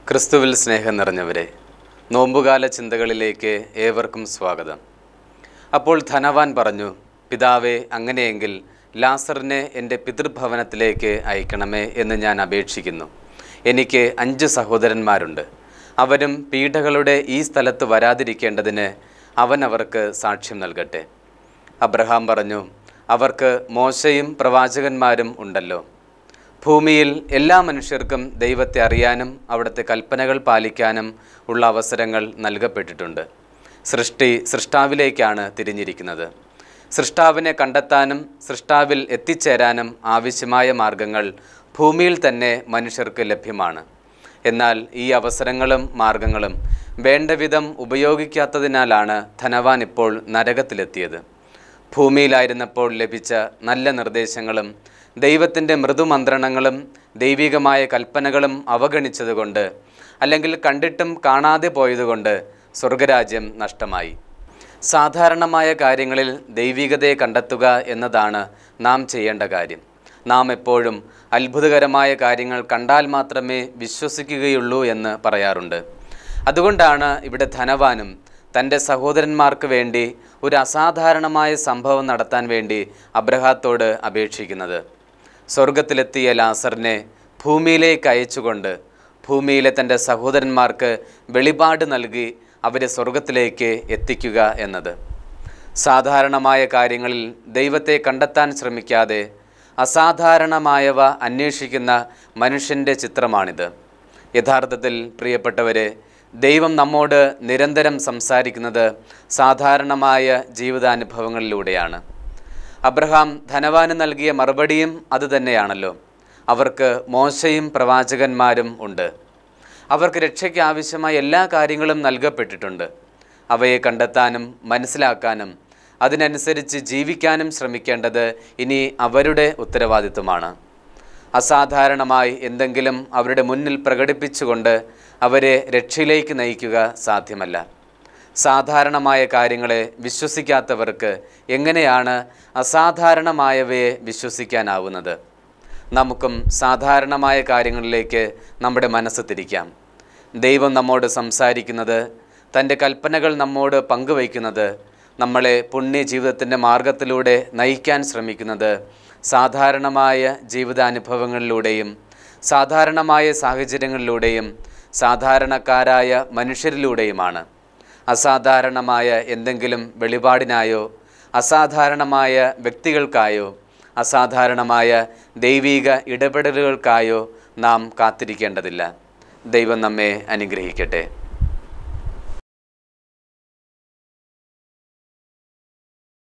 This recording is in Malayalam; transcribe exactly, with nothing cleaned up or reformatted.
ക്രിസ്തുവിൽ സ്നേഹം നിറഞ്ഞവരെ, നോമ്പുകാല ചിന്തകളിലേക്ക് ഏവർക്കും സ്വാഗതം. അപ്പോൾ ധനവാൻ പറഞ്ഞു, പിതാവേ, അങ്ങനെയെങ്കിൽ ലാസറിനെ എൻ്റെ പിതൃഭവനത്തിലേക്ക് അയക്കണമേ എന്ന് ഞാൻ അപേക്ഷിക്കുന്നു. എനിക്ക് അഞ്ച് സഹോദരന്മാരുണ്ട്. അവരും പീഡകളുടെ ഈ സ്ഥലത്ത് വരാതിരിക്കേണ്ടതിന് അവൻ അവർക്ക് സാക്ഷ്യം നൽകട്ടെ. അബ്രഹാം പറഞ്ഞു, അവർക്ക് മോശയും പ്രവാചകന്മാരും ഉണ്ടല്ലോ. ഭൂമിയിൽ എല്ലാ മനുഷ്യർക്കും ദൈവത്തെ അറിയാനും അവിടുത്തെ കൽപ്പനകൾ പാലിക്കാനും ഉള്ള അവസരങ്ങൾ നൽകപ്പെട്ടിട്ടുണ്ട്. സൃഷ്ടി സൃഷ്ടാവിലേക്കാണ് തിരിഞ്ഞിരിക്കുന്നത്. സൃഷ്ടാവിനെ കണ്ടെത്താനും സൃഷ്ടാവിൽ എത്തിച്ചേരാനും ആവശ്യമായ മാർഗങ്ങൾ ഭൂമിയിൽ തന്നെ മനുഷ്യർക്ക് ലഭ്യമാണ്. എന്നാൽ ഈ അവസരങ്ങളും മാർഗങ്ങളും വേണ്ടവിധം ഉപയോഗിക്കാത്തതിനാലാണ് ധനവാൻ ഇപ്പോൾ നരകത്തിലെത്തിയത്. ഭൂമിയിലായിരുന്നപ്പോൾ ലഭിച്ച നല്ല നിർദ്ദേശങ്ങളും ദൈവത്തിൻ്റെ മൃദുമന്ത്രണങ്ങളും ദൈവികമായ കൽപ്പനകളും അവഗണിച്ചതുകൊണ്ട്, അല്ലെങ്കിൽ കണ്ടിട്ടും കാണാതെ പോയതുകൊണ്ട് സ്വർഗരാജ്യം നഷ്ടമായി. സാധാരണമായ കാര്യങ്ങളിൽ ദൈവികതയെ കണ്ടെത്തുക എന്നതാണ് നാം ചെയ്യേണ്ട കാര്യം. നാം എപ്പോഴും അത്ഭുതകരമായ കാര്യങ്ങൾ കണ്ടാൽ മാത്രമേ വിശ്വസിക്കുകയുള്ളൂ എന്ന് പറയാറുണ്ട്. അതുകൊണ്ടാണ് ഇവിടെ ധനവാനും തൻ്റെ സഹോദരന്മാർക്ക് വേണ്ടി ഒരു അസാധാരണമായ സംഭവം നടത്താൻ വേണ്ടി അബ്രഹാത്തോട് അപേക്ഷിക്കുന്നത്. സ്വർഗത്തിലെത്തിയ ലാസറിനെ ഭൂമിയിലേക്ക് അയച്ചുകൊണ്ട് ഭൂമിയിലെ തൻ്റെ സഹോദരന്മാർക്ക് വെളിപാട് നൽകി അവരെ സ്വർഗത്തിലേക്ക് എത്തിക്കുക എന്നത്. സാധാരണമായ കാര്യങ്ങളിൽ ദൈവത്തെ കണ്ടെത്താൻ ശ്രമിക്കാതെ അസാധാരണമായവ അന്വേഷിക്കുന്ന മനുഷ്യൻ്റെ ചിത്രമാണിത്. യഥാർത്ഥത്തിൽ പ്രിയപ്പെട്ടവരെ, ദൈവം നമ്മോട് നിരന്തരം സംസാരിക്കുന്നത് സാധാരണമായ ജീവിതാനുഭവങ്ങളിലൂടെയാണ്. അബ്രഹാം ധനവാന് നൽകിയ മറുപടിയും അതുതന്നെയാണല്ലോ. അവർക്ക് മോശയും പ്രവാചകന്മാരും ഉണ്ട്. അവർക്ക് രക്ഷയ്ക്ക് ആവശ്യമായ എല്ലാ കാര്യങ്ങളും നൽകപ്പെട്ടിട്ടുണ്ട്. അവയെ കണ്ടെത്താനും മനസ്സിലാക്കാനും അതിനനുസരിച്ച് ജീവിക്കാനും ശ്രമിക്കേണ്ടത് ഇനി അവരുടെ ഉത്തരവാദിത്വമാണ്. അസാധാരണമായി എന്തെങ്കിലും അവരുടെ മുന്നിൽ പ്രകടിപ്പിച്ചുകൊണ്ട് അവരെ രക്ഷയിലേക്ക് നയിക്കുക സാധ്യമല്ല. സാധാരണമായ കാര്യങ്ങളെ വിശ്വസിക്കാത്തവർക്ക് എങ്ങനെയാണ് അസാധാരണമായവയെ വിശ്വസിക്കാനാവുന്നത്? നമുക്കും സാധാരണമായ കാര്യങ്ങളിലേക്ക് നമ്മുടെ മനസ്സ് തിരിക്കാം. ദൈവം നമ്മോട് സംസാരിക്കുന്നത്, തൻ്റെ കൽപ്പനകൾ നമ്മോട് പങ്കുവയ്ക്കുന്നത്, നമ്മളെ പുണ്യ ജീവിതത്തിൻ്റെ മാർഗത്തിലൂടെ നയിക്കാൻ ശ്രമിക്കുന്നത് സാധാരണമായ ജീവിതാനുഭവങ്ങളിലൂടെയും സാധാരണമായ സാഹചര്യങ്ങളിലൂടെയും സാധാരണക്കാരായ മനുഷ്യരിലൂടെയുമാണ്. അസാധാരണമായ എന്തെങ്കിലും വെളിപാടിനായോ അസാധാരണമായ വ്യക്തികൾക്കായോ അസാധാരണമായ ദൈവിക ഇടപെടലുകൾക്കായോ നാം കാത്തിരിക്കേണ്ടതില്ല. ദൈവം നമ്മെ അനുഗ്രഹിക്കട്ടെ.